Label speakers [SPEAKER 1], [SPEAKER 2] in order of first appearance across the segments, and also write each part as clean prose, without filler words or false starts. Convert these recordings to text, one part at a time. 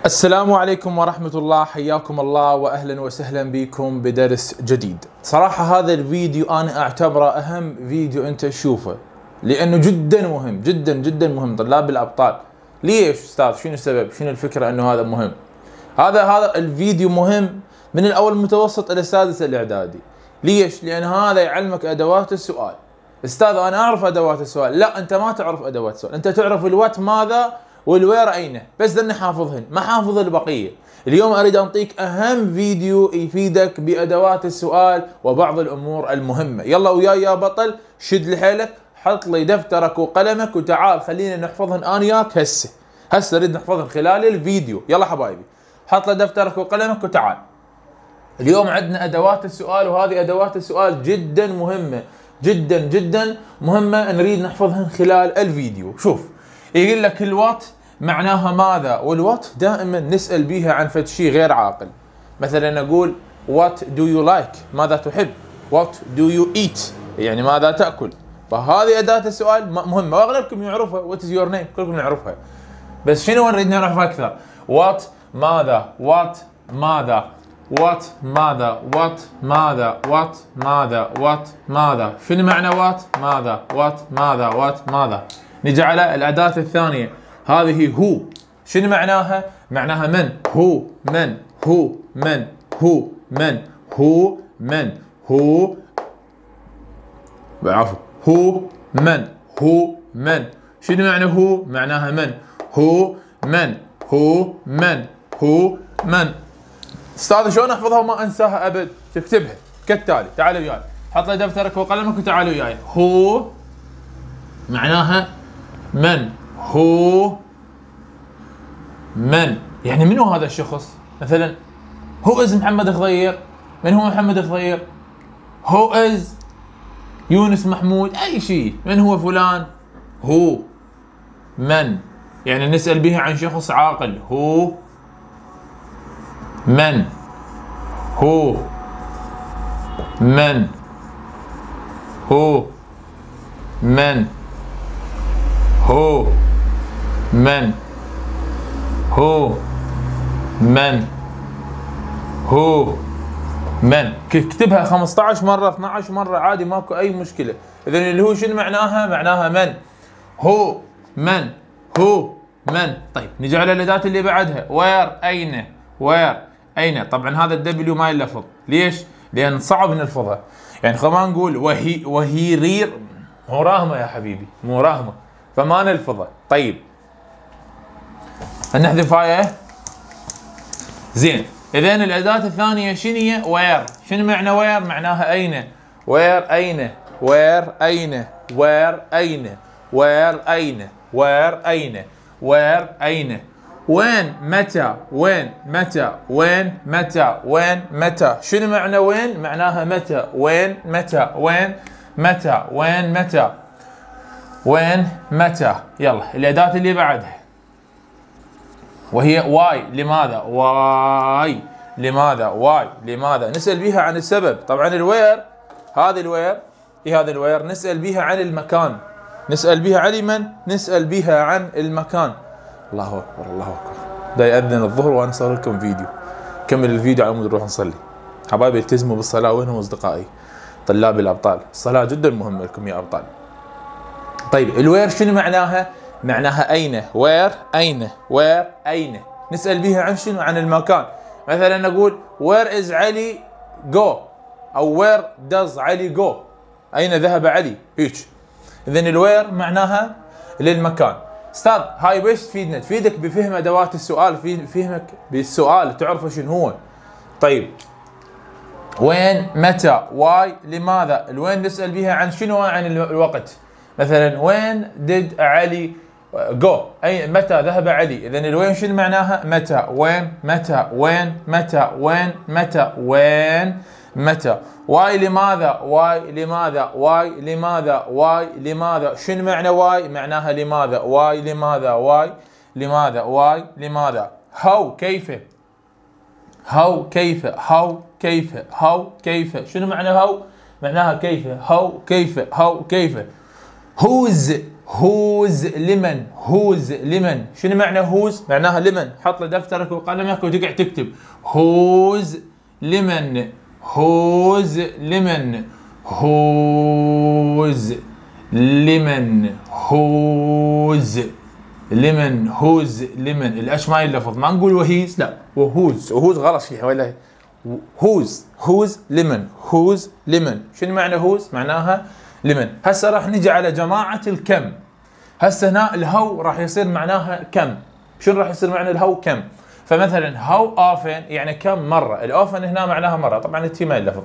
[SPEAKER 1] السلام عليكم ورحمة الله، حياكم الله وأهلا وسهلا بكم بدرس جديد. صراحة هذا الفيديو أنا أعتبره أهم فيديو أنت تشوفه، لأنه جدا مهم جدا جدا مهم طلاب الأبطال. ليش أستاذ؟ شنو السبب؟ شنو الفكرة أنه هذا مهم؟ هذا الفيديو مهم من الأول المتوسط إلى السادس الإعدادي. ليش؟ لأن هذا يعلمك أدوات السؤال. أستاذ أنا أعرف أدوات السؤال. لا، أنت ما تعرف أدوات السؤال، أنت تعرف الوات ماذا والوير أين، بس ذني حافظهن، ما حافظ البقية. اليوم أريد أعطيك أهم فيديو يفيدك بأدوات السؤال وبعض الأمور المهمة. يلا وياي يا بطل، شد لحيلك، حط لي دفترك وقلمك وتعال خلينا نحفظهن أنا وياك هسه نريد نحفظهن خلال الفيديو. يلا حبايبي، حط لي دفترك وقلمك وتعال. اليوم عندنا أدوات السؤال، وهذه أدوات السؤال جدا مهمة جدا جدا مهمة، نريد نحفظهن خلال الفيديو. شوف، يقول لك الوات معناها ماذا، والوات دائما نسأل بيها عن فد شيء غير عاقل. مثلا نقول what do you like، ماذا تحب، what do you eat يعني ماذا تأكل. فهذه أداة السؤال مهمة واغلبكم يعرفها. what is your name كلكم نعرفها، بس شنو نريد نعرفها أكثر؟ what ماذا، what ماذا، what ماذا، what ماذا، what ماذا، what ماذا. شنو معنى what ماذا، what ماذا، what ماذا. نجي على الأداة الثانية، هذه هو. شنو معناها؟ معناها من، هو من، هو من، هو من، هو من، هو عفوا هو من، هو من. شنو معنى هو؟ معناها من، هو من، هو من، هو من. استاذ شلون احفظها وما انساها ابد؟ تكتبها كالتالي. تعالوا وياي، حط لي دفترك وقلمك وتعالوا وياي. هو معناها من، هو من، يعني منو هذا الشخص؟ مثلا هو از محمد الخضير. من هو محمد الخضير؟ هو از يونس محمود، اي شيء. من هو فلان؟ هو من، يعني نسأل به عن شخص عاقل. هو من، هو من، هو من، هو من، هو من، هو من. اكتبها 15 مرة 12 مرة عادي، ماكو أي مشكلة. إذن اللي هو شنو معناها؟ معناها من، هو من، هو من. طيب نجي على الأداة اللي بعدها، وير أين، وير أين. طبعا هذا الدبليو ما يلفظ. ليش؟ لأن صعب نلفظها. يعني خلينا نقول وهي رير، مو راهمة يا حبيبي، مو راهمة، فما نلفظها. طيب نحذف هاي. زين، اذن الاداة الثانية شنو هي؟ وير. شنو معنى وير؟ معناها اين. وير اين، وير اين، وير اين، وير اين، وير اين، وير اين. وين، متى، وين، متى، وين، متى، وين، متى. شنو معنى وين؟ معناها متى، وين، متى، وين، متى، وين، متى، وين، متى. يلا الأداة اللي بعدها، وهي واي. لماذا؟ واي لماذا، واي لماذا. نسأل بها عن السبب. طبعا الوير، هذا الوير، هذا الوير نسأل بها عن المكان. نسأل بها عن من؟ نسأل بها عن المكان. الله أكبر، الله أكبر. دا يأذن الظهر وأنا صار لكم فيديو. كمل الفيديو على مود نروح نصلي. حبايبي التزموا بالصلاة. وينهم أصدقائي طلاب الأبطال؟ الصلاة جدا مهمة لكم يا أبطال. طيب الوير شنو معناها؟ معناها أين. وير أين، وير أين. نسأل بها عن شنو؟ عن المكان. مثلا نقول where is علي go، أو where does علي go، أين ذهب علي، هيك. إذن الوير معناها للمكان. أستاذ هاي بيش تفيدنا؟ تفيدك بفهم أدوات السؤال، فهمك بالسؤال تعرف شنو هو. طيب وين، متى، واي، لماذا. الوين نسأل بها عن شنو؟ عن الوقت. مثلا وين did علي go، أي متى ذهب علي. إذن الوين شنو معناها؟ متى، وين، متى، وين، متى، وين، متى، وين، متى. واي لماذا، واي لماذا، واي لماذا، واي لماذا. شنو معنى واي؟ معناها لماذا، واي لماذا، واي لماذا، واي لماذا. هاو كيف، هاو كيف، هاو كيف، هاو كيف. شنو معنى هاو؟ معناها كيف، هاو كيف، هاو كيف. whose whose lemon. whose lemon. شنو معنى whose؟ معناها لمن. حط له دفترك وقلمك وتقعد تكتب whose lemon. whose lemon. whose lemon. whose lemon. whose lemon. الاش ما يلفظ، ما نقول وهيز، لا وهوز. وهوز غلط فيها ولا whose. whose lemon. whose lemon. شنو معنى whose؟ معناها لمن. هسه راح نجي على جماعة الكم. هسه هنا الهو راح يصير معناها كم. شنو راح يصير معنى الهو؟ كم. فمثلا how often يعني كم مرة. الأوفن هنا معناها مرة، طبعا التي ما يلفظ.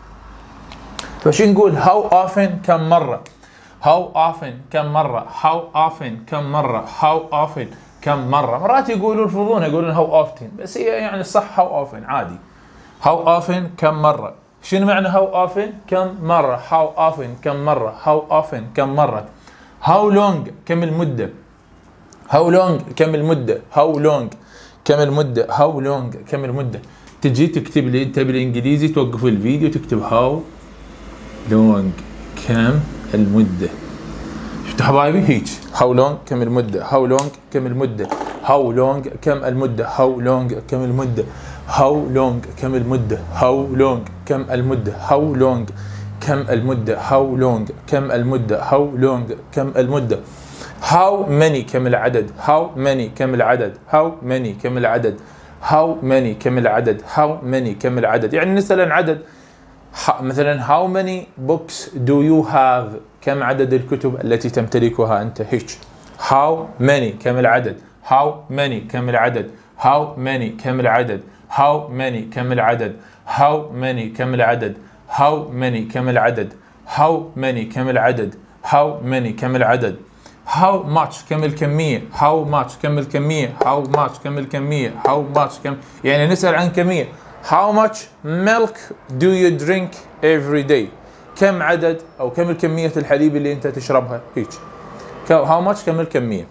[SPEAKER 1] فشو نقول how often كم مرة. how often كم مرة. how often كم مرة. how often كم مرة. مرات يقولون يلفظونها يقولون how often، بس هي يعني الصح how often عادي. how often كم مرة. شنو معنى how often؟ كم مرة. how often كم مرة. how often كم مرة. how long كم المدة. how long كم المدة. how long كم المدة. how long كم المدة. تجي تكتب لي انت بالانجليزي، توقف الفيديو تكتب how long كم المدة. شفتوا حبايبي هيك how long كم المدة. how long كم المدة. how long كم المدة. how long كم المدة. how long كم المدة. how long كم المدة. how long كم المدة. how long كم المدة. how long كم المدة. how many كم العدد. how many كم العدد. how many كم العدد. how many كم العدد. how many كم العدد. يعني نسأل عن عدد، مثلا how many books do you have. كم عدد الكتب التي تمتلكها أنت. هيك how many كم العدد. how many كم العدد. how many كم العدد. how many كم العدد. how many كم العدد. how many كم العدد. how many كم العدد. how many كم العدد. how much كم الكمية. how much كم الكمية. how much كم الكمية. how much كم، يعني نسأل عن كمية. how much milk do you drink every day. كم عدد أو كم الكمية الحليب اللي أنت تشربها. هيك how much كم الكمية.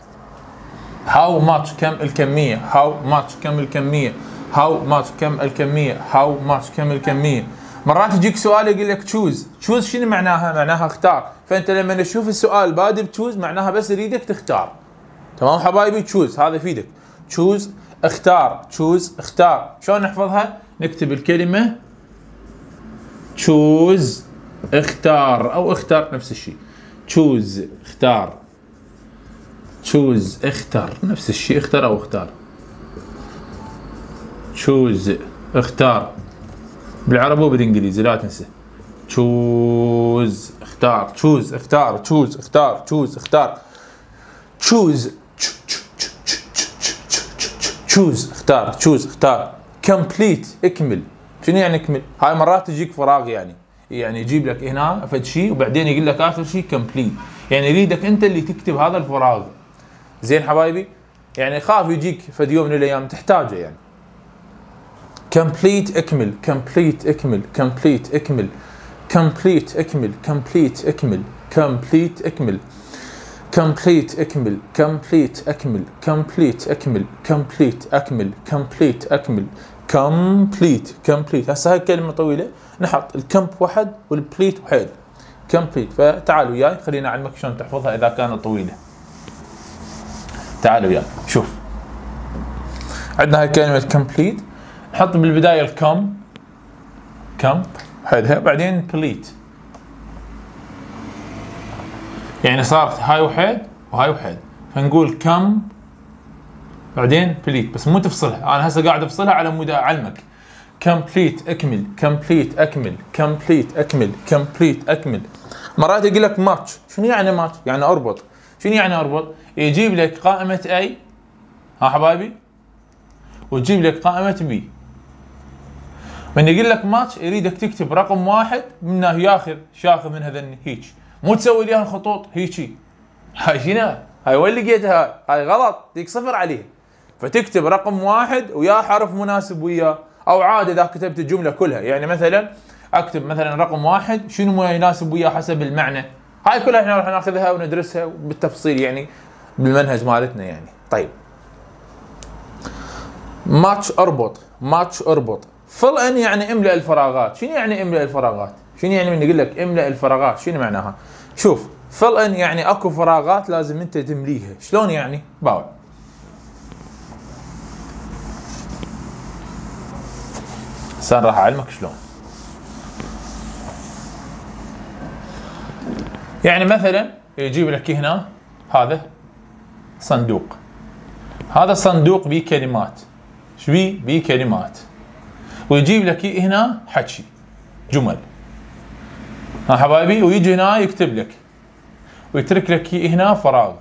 [SPEAKER 1] how much كم الكمية. how much كم الكمية. how much كم الكمية. how much كم الكمية. مرات يجيك سؤال يقول لك choose شنو معناها؟ معناها اختار. فانت لما تشوف السؤال بادئ choose معناها بس يريدك تختار. تمام حبايبي؟ choose هذا يفيدك. choose اختار. choose اختار. شلون نحفظها؟ نكتب الكلمة choose اختار او اختار نفس الشيء. choose اختار. choose اختار نفس الشيء، اختار او اختار. choose اختار بالعربي وبالانجليزي لا تنسى. choose اختار. choose اختار. choose اختار. choose اختار. choose choose اختار. choose اختار. complete اكمل. شنو يعني اكمل؟ هاي مرات تجيك فراغ، يعني يجيب لك هنا فد شيء وبعدين يقول لك اخر شيء complete، يعني يريدك انت اللي تكتب هذا الفراغ. زين حبايبي؟ يعني خاف يجيك فد يوم من الايام تحتاجه يعني. complete اكمل. complete اكمل. complete اكمل. complete اكمل. complete اكمل. complete اكمل. complete اكمل. complete اكمل. complete اكمل. complete اكمل. complete اكمل. complete. complete هسه هاي كلمة طويلة، نحط الكمب واحد والبليت واحد. complete. فتعالوا وياي خلينا اعلمك شلون تحفظها اذا كانت طويلة. تعالوا وياي شوف. عندنا هاي كلمة complete، نحط بالبداية الكم حدها، بعدين بليت، يعني صارت هاي واحد وهاي واحد، فنقول كم بعدين بليت، بس مو تفصلها. انا هسه قاعد افصلها على مود اعلمك. كمبليت اكمل. كمبليت اكمل. كمبليت اكمل. كمبليت اكمل. مرات يقول لك ماتش. شنو يعني ماتش؟ يعني اربط. شنو يعني اربط؟ يجيب لك قائمة A ها حبايبي، وتجيب لك قائمة B. من يقول لك ماتش يريدك تكتب رقم واحد منه، ياخذ من هذن هيك، مو تسوي ليها الخطوط هيجي. هاي شنو؟ هاي وين لقيتها؟ هاي غلط، ديك صفر عليه. فتكتب رقم واحد ويا حرف مناسب وياه، او عادي اذا كتبت الجمله كلها، يعني مثلا اكتب مثلا رقم واحد شنو ما يناسب وياه حسب المعنى. هاي كلها احنا راح ناخذها وندرسها بالتفصيل يعني بالمنهج مالتنا يعني. طيب ماتش اربط. ماتش اربط. فل ان يعني املأ الفراغات. شنو يعني املأ الفراغات؟ شنو يعني من يقول لك املأ الفراغات؟ شنو معناها؟ شوف fill in يعني اكو فراغات لازم انت تمليها. شلون يعني؟ باوع. هسه راح اعلمك شلون. يعني مثلا يجيب لك هنا هذا صندوق، هذا الصندوق بيه كلمات، شو بيه؟ بيه كلمات، ويجيب لك هنا حكي جمل، ها حبايبي، ويجي هنا يكتب لك ويترك لك هنا فراغ.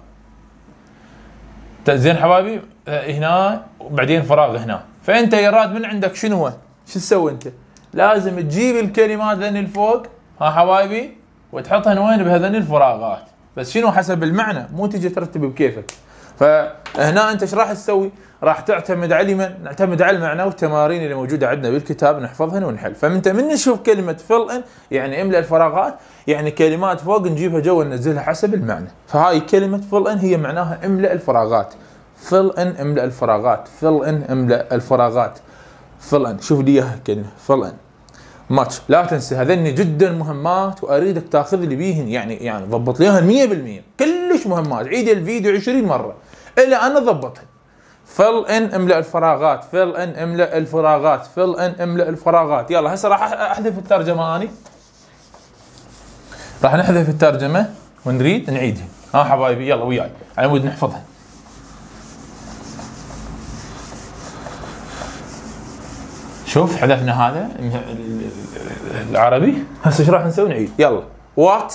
[SPEAKER 1] زين حبايبي، هنا وبعدين فراغ هنا. فانت يراد من عندك شنو هو؟ شو تسوي انت؟ لازم تجيب الكلمات ذن الفوق، ها حبايبي، وتحطهن وين؟ بهذن الفراغات. بس شنو؟ حسب المعنى، مو تجي ترتب بكيفك. فهنا انت ايش راح تسوي؟ راح تعتمد على من؟ نعتمد على المعنى والتمارين اللي موجوده عندنا بالكتاب، نحفظهن ونحل. فانت من نشوف كلمه fill in يعني املأ الفراغات، يعني كلمات فوق نجيبها جوا ننزلها حسب المعنى. فهاي كلمه fill in هي معناها املأ الفراغات. fill in املأ الفراغات، fill in املأ الفراغات، fill in. شوف لي اياها كلمه fill in. ماتش. لا تنسى هذني جدا مهمات، واريدك تاخذ لي بيهن، يعني ضبط ليهن 100%. كلش مهمات، عيد الفيديو 20 مره الى انا ضبطهن. fill in املأ الفراغات، fill in املأ الفراغات، fill in املأ الفراغات. يلا هسه راح احذف الترجمه اني. راح نحذف الترجمه ونريد نعيدها. ها حبايبي يلا وياي على مود نحفظها. شوف حذفنا هذا العربي. هسه ايش راح نسوي؟ نعيد. يلا. وات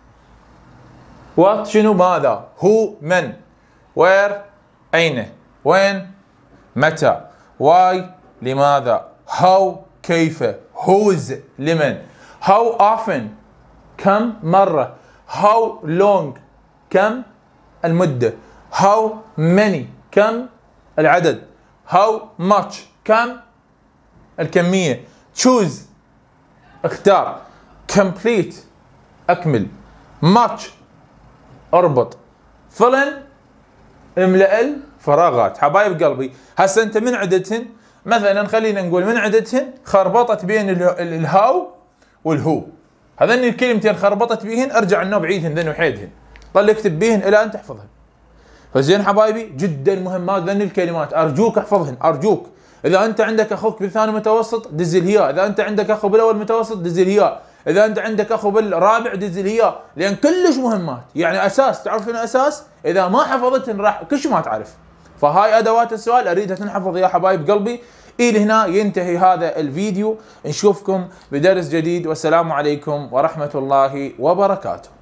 [SPEAKER 1] شنو؟ ماذا؟ هو من؟ وير اين؟ وين؟ متى؟ واي لماذا؟ هاو كيف؟ هوز لمن؟ هاو often كم مرة؟ هاو لونج كم المدة؟ هاو many كم العدد؟ هاو much كم الكمية؟ choose اختار، complete اكمل، much اربط، fill in املأ الفراغات. حبايب قلبي هسه انت من عدتهن، مثلا خلينا نقول من عدتهن خربطت بين الهاو والهو، هذين الكلمتين خربطت بيهن، ارجع النوب عيدهن ذن وحيدهن، ظل اكتب بيهن الى ان تحفظهن. فزين حبايبي جدا مهمات ذن الكلمات، ارجوك احفظهن ارجوك. اذا انت عندك اخوك بالثاني متوسط دز الهياء، اذا انت عندك اخو بالاول متوسط دز الهياء، اذا انت عندك اخو بالرابع دز الهياء، لان كلش مهمات، يعني اساس. تعرف شنو اساس؟ اذا ما حفظتهن راح كلش ما تعرف. فهاي ادوات السؤال اريدها تنحفظ يا حبايب قلبي. الى هنا ينتهي هذا الفيديو، نشوفكم بدرس جديد، والسلام عليكم ورحمة الله وبركاته.